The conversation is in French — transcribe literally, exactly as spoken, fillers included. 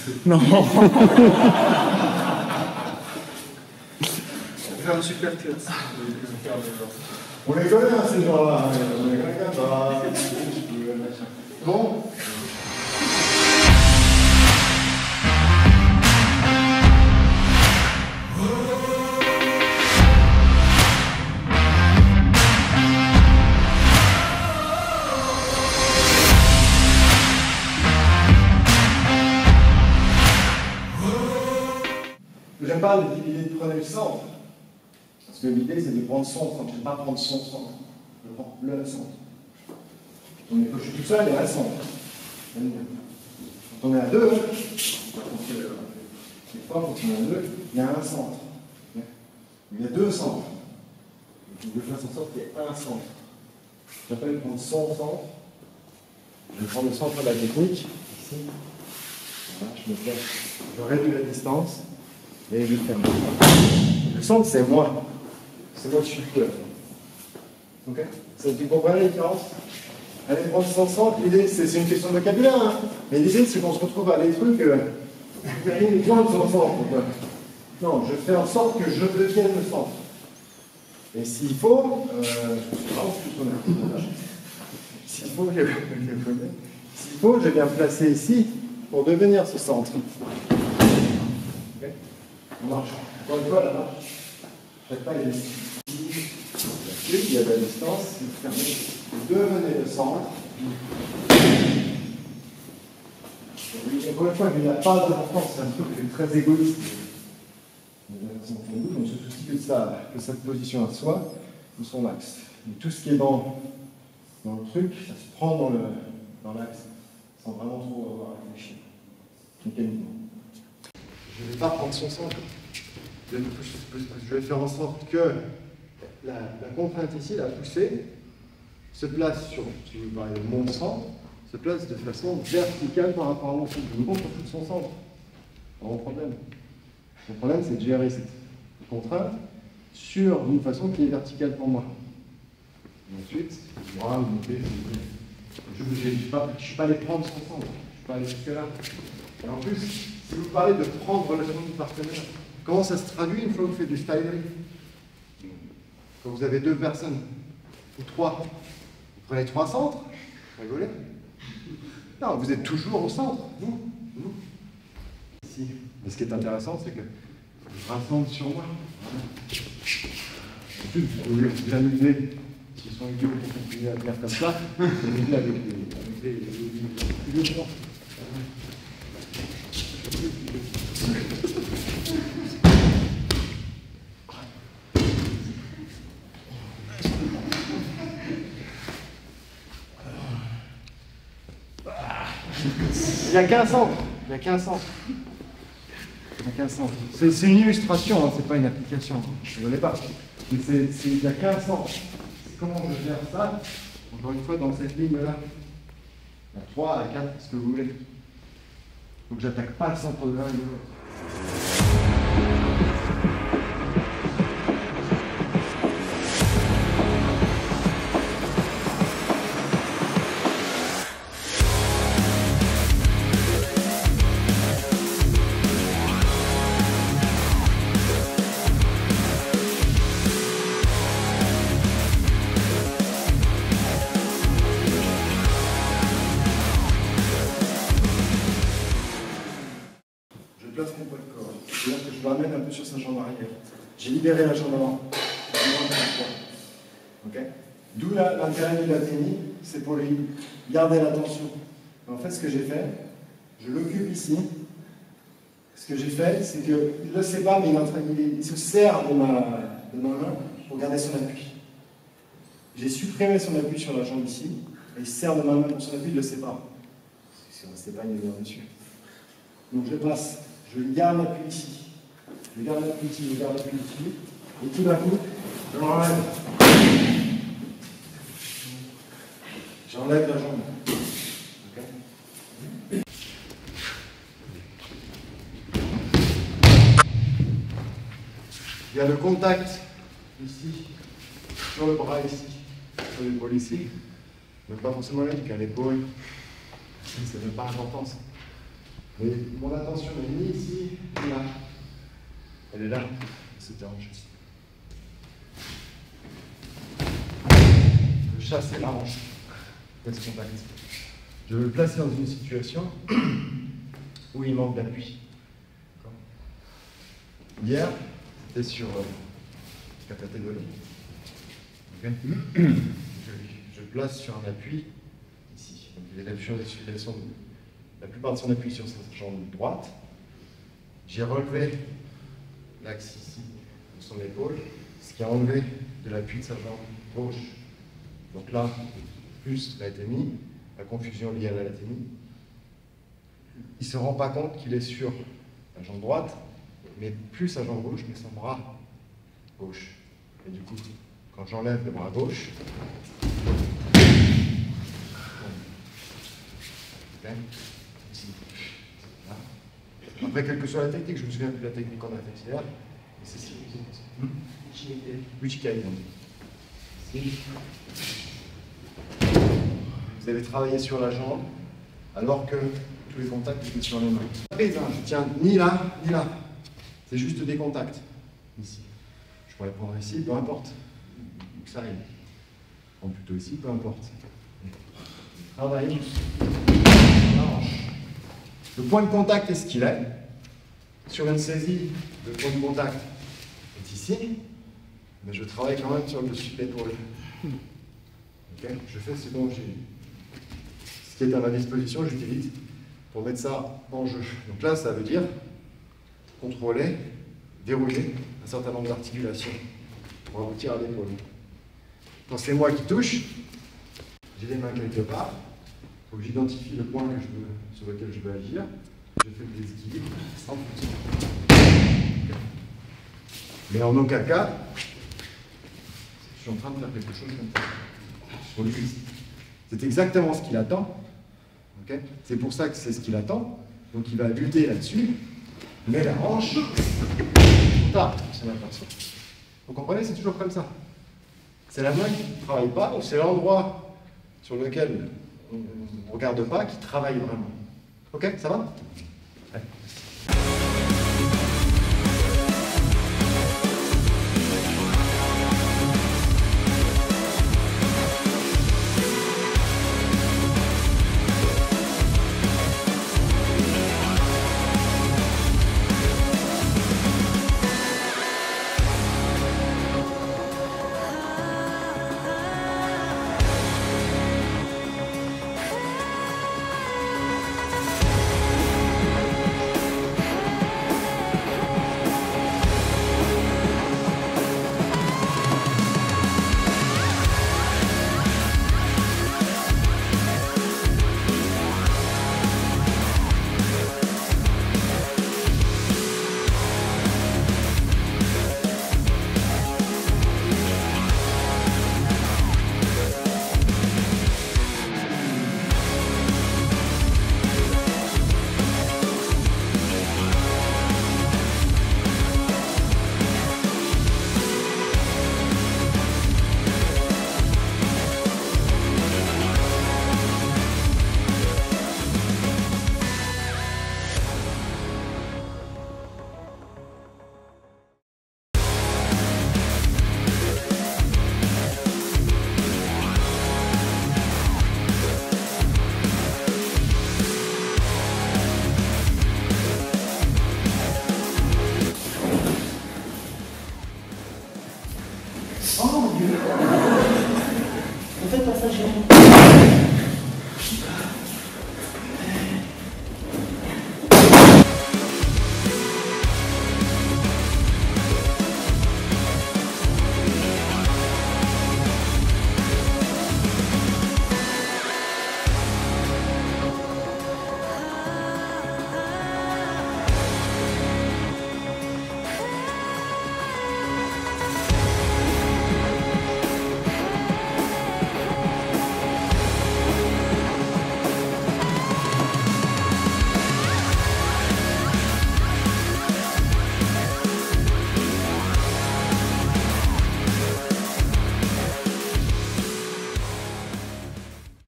Non. Faire un super cut. On les connaît, hein, ces gens-là. On les connaît comme ça. Bon. J'aime pas l'idée de prendre le centre. Parce que l'idée, c'est de prendre son centre. Je ne pas prendre son centre. Je prends le centre. On est, quand je suis tout seul, il y a un centre. Quand on est à deux, des fois, quand on est à deux, il y a un centre. Il y a deux centres. Je vais faire en sorte qu'il y ait un centre. J'appelle prendre son centre. Je vais prendre le centre de la technique. Ici. Voilà, je me place. Je réduis la distance. Et je ferme. Le centre, c'est moi. C'est moi qui suis le Ok. Ça, tu comprends la différence? Allez, prendre son centre, l'idée, c'est une question de vocabulaire. Hein. Mais l'idée, c'est qu'on se retrouve à des trucs. Euh, vous avez une pointe sur le centre. Non, je fais en sorte que je devienne le centre. Et s'il faut, euh, s'il faut, je, s'il faut, je viens me placer ici pour devenir ce centre. Okay. On marche. Encore une fois, la marche. Chaque pas, il est ici. Il y a de la distance. Vous devenez le centre. Encore une fois, il n'y a pas d'importance. C'est un truc qui est très égoïste. On se soucie que, ça, que cette position à soi ou son axe. Et tout ce qui est dans, dans le truc, ça se prend dans, le, dans l'axe sans vraiment trop avoir réfléchi mécaniquement. Je ne vais pas prendre son centre. Je vais faire en sorte que la, la contrainte ici, la poussée, se place sur, si vous parlez de mon centre, se place de façon verticale par rapport à mon centre. Je me montre tout son centre. Pas mon problème. Le problème, c'est de gérer cette contrainte sur une façon qui est verticale pour moi. Et ensuite, je vais monter, je ne suis pas allé prendre son centre, je ne suis pas allé jusque-là. Et en plus, si vous parlez de prendre le son du partenaire, comment ça se traduit une fois que vous faites du styling? Quand vous avez deux personnes, ou trois, vous prenez trois centres, vous rigolez? Non, vous êtes toujours au centre, vous, vous. Ici. Et ce qui est intéressant, c'est que je rassemble sur moi. Ensuite, vous pouvez vous amuser, s'ils sont idiots pour continuer à faire comme ça, vous amusez avec les, avec les, les, les gens. Il n'y a qu'un centre. Il n'y a qu'un centre. C'est une illustration, hein, c'est pas une application. Je ne l'ai pas. Mais il n'y a qu'un sens. Comment je gère ça? Encore une fois, dans cette ligne-là. À trois, à quatre, ce que vous voulez. Donc j'attaque pas le centre de l'un et de l'autre. Place mon poids de corps. C'est-à-dire que je le ramène un peu sur sa jambe arrière. J'ai libéré la jambe avant. Okay. D'où l'intérêt du latini, c'est pour lui garder la tension. En fait, ce que j'ai fait, je l'occupe ici. Ce que j'ai fait, c'est qu'il ne le sait pas, mais il, est en train, il, il se sert de ma, de ma main pour garder son appui. J'ai supprimé son appui sur la jambe ici, et il se sert de ma main pour son appui, il ne le sait pas. Si on ne sait pas, il est dessus. Donc je passe. Je garde l'appui ici, je garde l'appui ici, je garde l'appui ici, et tout d'un coup, je l'enlève. J'enlève la jambe. Okay. Il y a le contact ici, sur le bras ici, sur l'épaule ici, mais pas forcément là, qu'à l'épaule, ça n'a pas d'importance. Mais mon attention n'est ni ici, ni là. Elle est là, cette hanche ici. Je chasse la hanche. Laisse contact. Je veux le placer dans une situation où il manque d'appui. Hier, c'était sur euh, Capate de okay. je, je place sur un appui ici. Donc, il est sur, sur, sur, la plupart de son appui sur sa jambe droite. J'ai relevé l'axe ici de son épaule, ce qui a enlevé de l'appui de sa jambe gauche. Donc là, plus l'athémie, la confusion liée à la lathémie. Il ne se rend pas compte qu'il est sur la jambe droite, mais plus sa jambe gauche, mais son bras gauche. Et du coup, quand j'enlève le bras gauche, okay. Ici. Là. Après, quelle que soit la technique, je me souviens plus de la technique qu'on a fait hier, mais c'est ce qui Uchikai. Vous avez travaillé sur la jambe, alors que tous les contacts étaient sur les mains. Prise, hein, je tiens ni là, ni là. C'est juste des contacts. Ici. Je pourrais prendre ici, peu importe. Où que ça aille. Prendre plutôt ici, peu importe. Travaille. Le point de contact est ce qu'il est. Sur une saisie, le point de contact est ici. Mais je travaille quand même sur le dessus de l'épaule. Okay. Je fais ce dont j'ai. Ce qui est à ma disposition, j'utilise pour mettre ça en jeu. Donc là, ça veut dire contrôler, dérouler un certain nombre d'articulations pour aboutir à l'épaule. Quand c'est moi qui touche, j'ai les mains quelque part, il faut que j'identifie le point que je veux, sur lequel je veux agir. Je fais le déséquilibre sans pousser. Mais en aucun cas, je suis en train de faire quelque chose comme ça. Sur lui. C'est exactement ce qu'il attend. Okay, c'est pour ça que c'est ce qu'il attend. Donc il va lutter là-dessus. Mais la hanche, tard, ça n'a pas de sens. Vous comprenez, c'est toujours comme ça. C'est la main qui ne travaille pas, donc c'est l'endroit sur lequel on ne regarde pas qui travaille vraiment. Ok, ça va? Allez.